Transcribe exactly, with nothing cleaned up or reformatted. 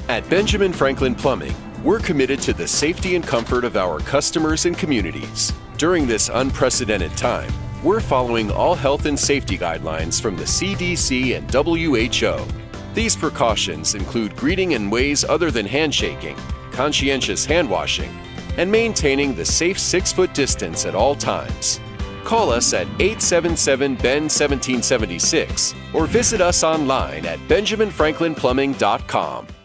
At Benjamin Franklin Plumbing, we're committed to the safety and comfort of our customers and communities. During this unprecedented time, we're following all health and safety guidelines from the C D C and W H O. These precautions include greeting in ways other than handshaking, conscientious hand washing, and maintaining the safe six-foot distance at all times. Call us at eight seven seven, B E N, one seven seven six or visit us online at benjamin franklin plumbing dot com.